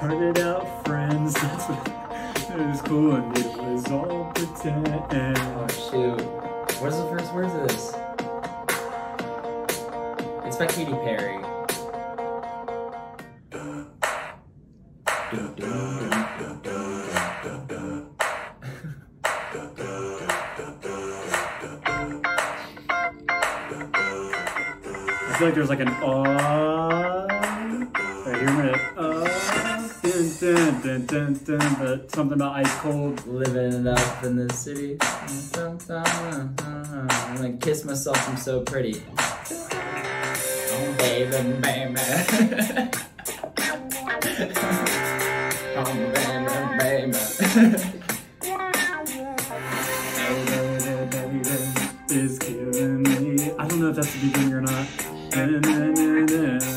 started out friends. That's what it was cool and it was all pretend. Oh shoot. What are the first words of this? It's by Katy Perry. I feel like there's like an right here, dun, dun, dun, dun, but something about ice cold. Living it up in the city. I'm gonna kiss myself, I'm so pretty. Oh baby, baby. Oh baby, baby. Is killing me. I don't know if that's the beginning or not.